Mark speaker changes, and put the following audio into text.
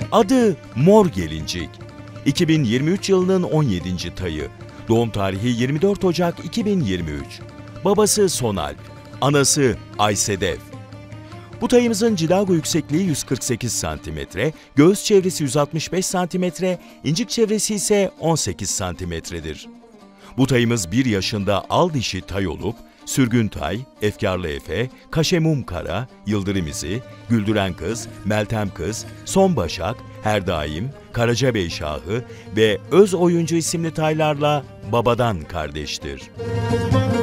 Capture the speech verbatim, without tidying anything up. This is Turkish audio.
Speaker 1: Adı Mor Gelincik. iki bin yirmi üç yılının on yedinci tayı. Doğum tarihi yirmi dört Ocak iki bin yirmi üç. Babası Sonalp, anası Aysedef. Bu tayımızın cilago yüksekliği yüz kırk sekiz santimetre, göğüs çevresi yüz altmış beş santimetre, incik çevresi ise on sekiz santimetredir. Bu tayımız bir yaşında al dişi tay olup, Sürgün Tay, Efkarlı Efe, Kaşemum Kara, Yıldırım İzi, Güldüren Kız, Meltem Kız, Son Başak, Her Daim, Karacabey Şahı ve Öz Oyuncu isimli taylarla babadan kardeştir.